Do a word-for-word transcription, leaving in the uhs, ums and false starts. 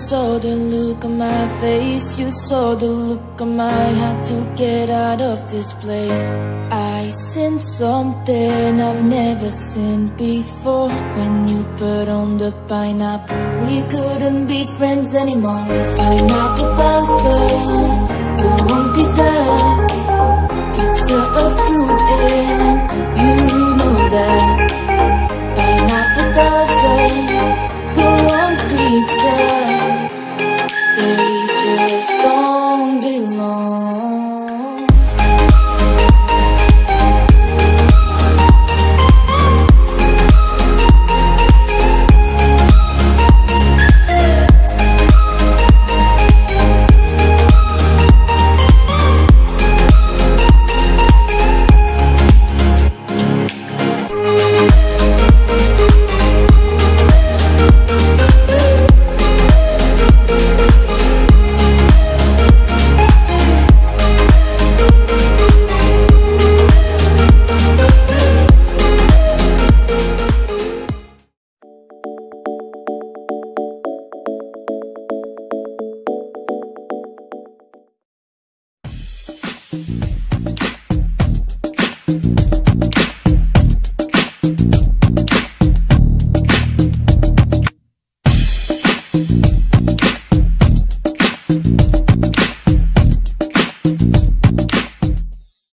saw the look on my face, you saw the look on my heart to get out of this place. I seen something I've never seen before. When you put on the pineapple, we couldn't be friends anymore. Pineapple blossom,